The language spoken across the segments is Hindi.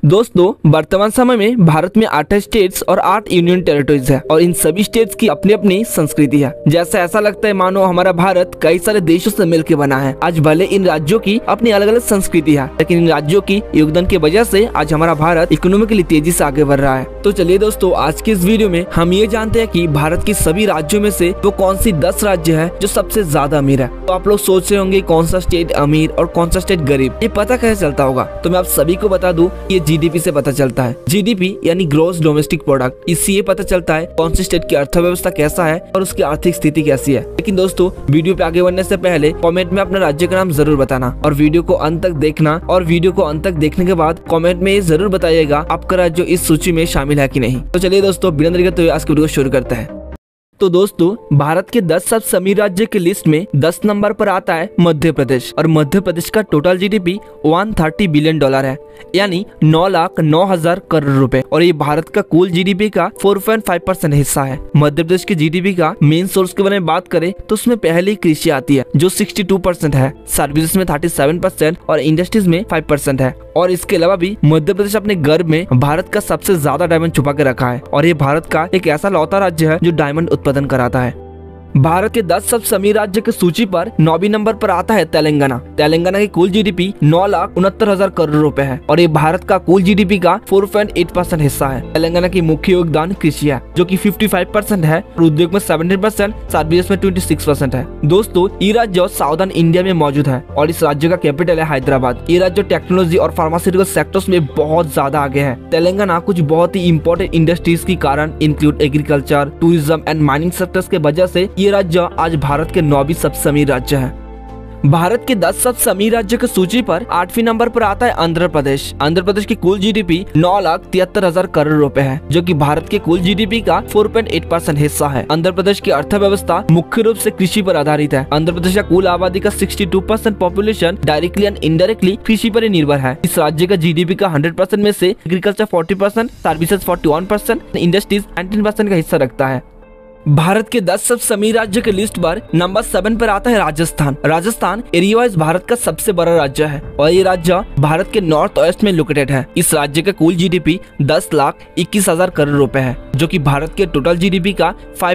दोस्तों वर्तमान समय में भारत में 8 स्टेट्स और 8 यूनियन टेरिटरीज है और इन सभी स्टेट्स की अपनी अपनी संस्कृति है। जैसा ऐसा लगता है मानो हमारा भारत कई सारे देशों से मिलकर बना है। आज भले इन राज्यों की अपनी अलग अलग संस्कृति है, लेकिन इन राज्यों की योगदान की वजह से आज हमारा भारत इकोनॉमिकली तेजी से आगे बढ़ रहा है। तो चलिए दोस्तों, आज की इस वीडियो में हम ये जानते हैं कि भारत के सभी राज्यों में से वो कौन सी 10 राज्य है जो सबसे ज्यादा अमीर है। तो आप लोग सोच रहे होंगे कौन सा स्टेट अमीर और कौन सा स्टेट गरीब, ये पता कैसे चलता होगा? तो मैं आप सभी को बता दूं, ये जीडीपी से पता चलता है। जीडीपी यानी ग्रॉस डोमेस्टिक प्रोडक्ट, इससे ये पता चलता है कौन सी स्टेट की अर्थव्यवस्था कैसा है और उसकी आर्थिक स्थिति कैसी है। लेकिन दोस्तों, वीडियो पे आगे बढ़ने से पहले कमेंट में अपने राज्य का नाम जरूर बताना और वीडियो को अंत तक देखना, और वीडियो को अंत तक देखने के बाद कमेंट में ये जरूर बताइएगा आपका राज्य इस सूची में शामिल है कि नहीं। तो चलिए दोस्तों, बिना देरी के आज की वीडियो को शुरू करते हैं। तो दोस्तों, भारत के 10 सबसे अमीर राज्य की लिस्ट में 10 नंबर पर आता है मध्य प्रदेश, और मध्य प्रदेश का टोटल जीडीपी $130 बिलियन है, यानी 9,09,000 करोड़ रुपए, और ये भारत का कुल जीडीपी का 4.5% हिस्सा है। मध्य प्रदेश के जीडीपी का मेन सोर्स के बारे में बात करें तो उसमें पहले कृषि आती है जो 62% है, सर्विसेज में 37% और इंडस्ट्रीज में 5% है। और इसके अलावा भी मध्य प्रदेश अपने गर्भ में भारत का सबसे ज्यादा डायमंड छुपा के रखा है, और ये भारत का एक ऐसा लौता राज्य है जो डायमंड उत्पादन कराता है। भारत के 10 सबसे अमीर राज्य की सूची पर 9वें नंबर पर आता है तेलंगाना। तेलंगाना की कुल जीडीपी 9,69,000 करोड़ रुपए है, और ये भारत का कुल जीडीपी का 4.8% हिस्सा है। तेलंगाना की मुख्य योगदान कृषि है जो कि 55% है, और उद्योग में 17%, सर्विसेज में 26% है। दोस्तों, ये राज्य साउदर्न इंडिया में मौजूद है और इस राज्य का कैपिटल है हैदराबाद। ये राज्य टेक्नोलॉजी और फार्मास्यूटिकल सेक्टर्स में बहुत ज्यादा आगे है। तेलंगाना कुछ बहुत ही इंपॉर्टेंट इंडस्ट्रीज के कारण include agriculture, tourism and mining sectors के वजह से ये राज्य आज भारत के 9वीं सबसे अमीर राज्य है। भारत के 10 सबसे अमीर राज्य की सूची पर 8वें नंबर पर आता है आंध्र प्रदेश। आंध्र प्रदेश की कुल जीडीपी 9,73,000 करोड़ रुपए है, जो कि भारत के कुल जीडीपी का 4.8% हिस्सा है। आंध्र प्रदेश की अर्थव्यवस्था मुख्य रूप से कृषि पर आधारित है। आंध्र प्रदेश का कुल आबादी का 62% पॉपुलेशन डायरेक्टली एंड इनडायरेक्टली कृषि पर ही निर्भर है। इस राज्य का जीडीपी का 100% में से एग्रीकल्चर 40%, सर्विसेज 41%, इंडस्ट्रीज 19% का हिस्सा रखता है। भारत के 10 सबसे अमीर राज्य के लिस्ट पर नंबर 7 पर आता है राजस्थान। राजस्थान एरिया वाइज भारत का सबसे बड़ा राज्य है, और ये राज्य भारत के नॉर्थ वेस्ट में लोकेटेड है। इस राज्य का कुल जीडीपी 10,21,000 करोड़ रुपए है, जो कि भारत के टोटल जीडीपी का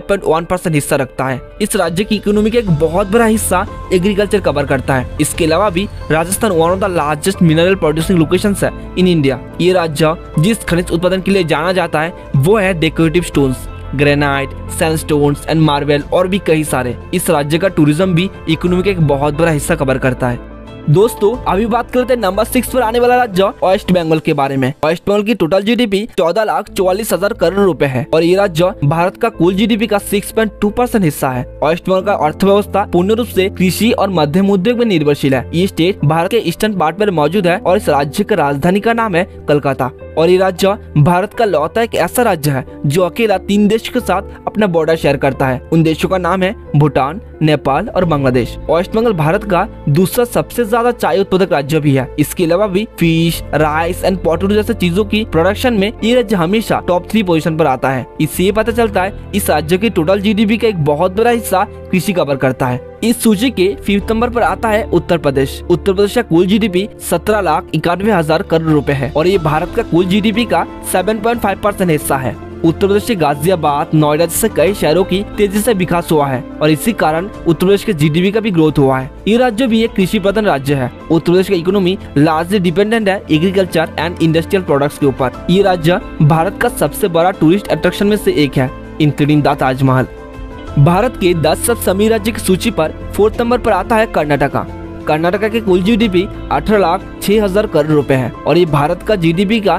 5.1% हिस्सा रखता है। इस राज्य की इकोनॉमी का एक बहुत बड़ा हिस्सा एग्रीकल्चर कवर करता है। इसके अलावा भी Rajasthan one of the largest mineral producing locations है इन इंडिया। ये राज्य जिस खनिज उत्पादन के लिए जाना जाता है वो है decorative stones, granite, sandstones and marble, और भी कई सारे। इस राज्य का टूरिज्म भी इकोनॉमी का एक बहुत बड़ा हिस्सा कवर करता है। दोस्तों, अभी बात करते हैं नंबर 6 पर आने वाला राज्य वेस्ट बंगाल के बारे में। वेस्ट बंगाल की टोटल जीडीपी 14,44,000 करोड़ रुपए है, और ये राज्य भारत का कुल जीडीपी का 6.2% हिस्सा है। वेस्ट बंगाल का अर्थव्यवस्था पूर्ण रूप से कृषि और मध्यम उद्योग में निर्भरशील है। ये स्टेट भारत के ईस्टर्न पार्ट पर मौजूद है, और इस राज्य की राजधानी का नाम है कलकत्ता। और ये राज्य भारत का लौता एक ऐसा राज्य है जो अकेला 3 देश के साथ अपना बॉर्डर शेयर करता है। उन देशों का नाम है भूटान, नेपाल और बांग्लादेश। वेस्ट बंगाल भारत का दूसरा सबसे ज्यादा चाय उत्पादक राज्य भी है। इसके अलावा भी फिश, राइस एंड पोटैटो जैसे चीजों की प्रोडक्शन में ये राज्य हमेशा टॉप 3 पोजीशन पर आता है। इससे ये पता चलता है इस राज्य की टोटल जीडीपी का एक बहुत बड़ा हिस्सा कृषि कवर करता है। इस सूची के 5th नंबर पर आता है उत्तर प्रदेश। उत्तर प्रदेश का कुल जीडीपी 17,91,000 करोड़ रुपए है, और ये भारत का कुल जीडीपी का 7.5% हिस्सा है। उत्तर प्रदेश के गाजियाबाद, नोएडा जैसे कई शहरों की तेजी से विकास हुआ है, और इसी कारण उत्तर प्रदेश के जीडीपी का भी ग्रोथ हुआ है। ये राज्य भी एक कृषि प्रधान राज्य है। उत्तर प्रदेश का इकोनॉमी लार्जली डिपेंडेंट है एग्रीकल्चर एंड इंडस्ट्रियल प्रोडक्ट्स के ऊपर। ये राज्य भारत का सबसे बड़ा टूरिस्ट अट्रैक्शन में से एक है, इंक्लूडिंग द ताजमहल। भारत के 10 सबसे अमीर राज्य की सूची पर 4th नंबर पर आता है कर्नाटका। कर्नाटका के कुल जीडीपी 18,06,000 करोड़ रुपए है, और ये भारत का जीडीपी का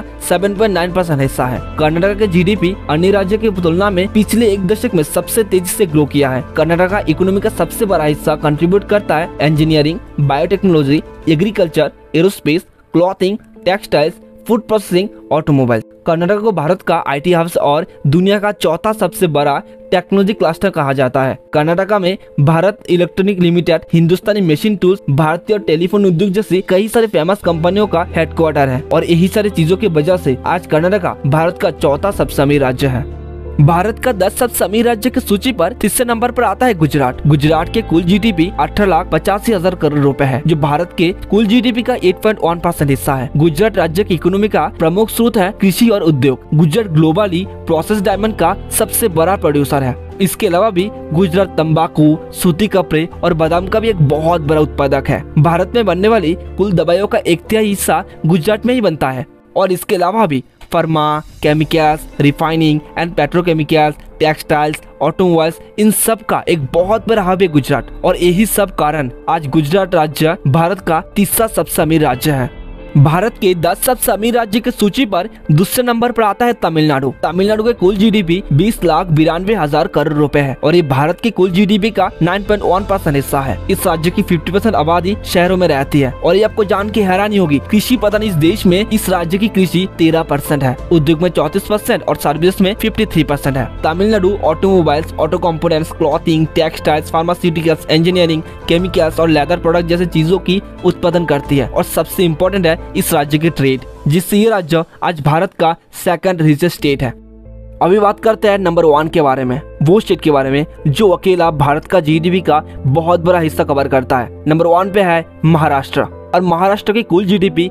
7.9% हिस्सा है। कर्नाटका के जीडीपी अन्य राज्यों की तुलना में पिछले एक दशक में सबसे तेजी से ग्रो किया है। कर्नाटका इकोनॉमी का सबसे बड़ा हिस्सा कंट्रीब्यूट करता है engineering, biotechnology, agriculture, aerospace, clothing, textiles, food processing, automobile. Karnataka को भारत का आईटी हब्स और दुनिया का चौथा सबसे बड़ा टेक्नोलॉजी क्लस्टर कहा जाता है। कर्नाटका में Bharat electronic limited, Hindustani machine tools, Bharatiya telephone Udyog जैसी कई सारे फेमस कंपनियों का हेडक्वार्टर है, और यही सारी चीजों की वजह से आज कर्नाटका भारत का चौथा सबसे अमीर राज्य है। भारत का 10 सबसे अमीर राज्य की सूची पर तीसरे नंबर पर आता है गुजरात। गुजरात के कुल जीडीपी 18,85,000 करोड़ रुपए है, जो भारत के कुल जीडीपी का 8.1% हिस्सा है। गुजरात राज्य की इकोनॉमी का प्रमुख स्रोत है कृषि और उद्योग। गुजरात ग्लोबली प्रोसेस डायमंड का सबसे बड़ा प्रोड्यूसर है। इसके अलावा भी गुजरात तंबाकू, सूती कपड़े और बादाम का भी एक बहुत बड़ा उत्पादक है। भारत में बनने वाली कुल दवाइयों का 1/3 हिस्सा गुजरात में ही बनता है। और इसके अलावा भी pharma, chemicals, refining and petrochemicals, textiles, automobiles, इन सब का एक बहुत बड़ा हब है गुजरात। और यही सब कारण आज गुजरात राज्य भारत का तीसरा सबसे अमीर राज्य है। भारत के 10 सबसे अमीर राज्य की सूची पर दूसरे नंबर पर आता है तमिलनाडु। तमिलनाडु के कुल जीडीपी 20,92,000 करोड़ रुपए है और ये भारत की कुल जीडीपी का 9.1% हिस्सा है। इस राज्य की 50% आबादी शहरों में रहती है। और ये आपको जान के हैरानी होगी, कृषि पता नहीं इस देश में इस राज्य की कृषि 13% है, उद्योग में 34% और सर्विस में 53% है। Tamil Nadu automobiles, auto components, clothing, textiles, pharmaceuticals, engineering, chemicals और लेदर प्रोडक्ट जैसे चीजों की उत्पादन करती है। और सबसे इम्पोर्टेंट है इस राज्य की ट्रेड, जिससे ये राज्य आज भारत का सेकंड रिचेस्ट स्टेट है। अभी बात करते हैं नंबर 1 के बारे में, वो स्टेट के बारे में जो अकेला भारत का जीडीपी का बहुत बड़ा हिस्सा कवर करता है। नंबर 1 पे है महाराष्ट्र। और महाराष्ट्र की कुल जीडीपी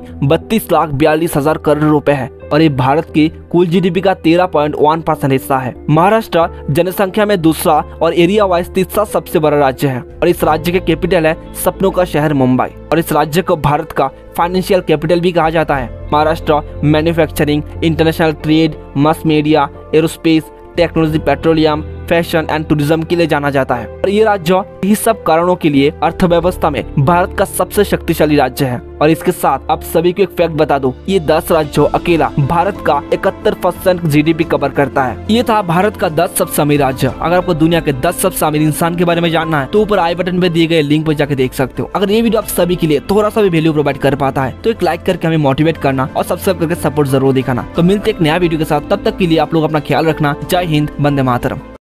32,42,000 करोड़ रुपए है और ये भारत की कुल जीडीपी का 13.1% हिस्सा है। महाराष्ट्र जनसंख्या में दूसरा और एरिया वाइज तीसरा सबसे बड़ा राज्य है और इस राज्य के कैपिटल है सपनों का शहर मुंबई। और इस राज्य को भारत का फाइनेंशियल कैपिटल भी कहा जाता है। Maharashtra manufacturing, international trade, mass media, aerospace, technology, petroleum, fashion and tourism के लिए जाना जाता है। और ये राज्य इस सब कारणों के लिए अर्थव्यवस्था में भारत का सबसे शक्तिशाली राज्य है। और इसके साथ आप सभी को एक फैक्ट बता दूं, ये 10 राज्यों अकेला भारत का 71% जीडीपी कवर करता है। ये था भारत का 10 सबसे अमीर राज्य। अगर आपको दुनिया के 10 सबसे अमीर इंसान के बारे में जानना है तो ऊपर आई बटन पे दिए गए लिंक पर जाकर देख सकते हो। अगर ये वीडियो आप सभी के लिए थोड़ा सा भी वैल्यू प्रोवाइड कर पाता है तो एक लाइक करके हमें मोटिवेट करना और सब्सक्राइब करके सपोर्ट जरूर दिखाना। तो मिलते एक नया वीडियो के साथ, तब तक के लिए आप लोग अपना ख्याल रखना। जय हिंद, वंदे मातरम।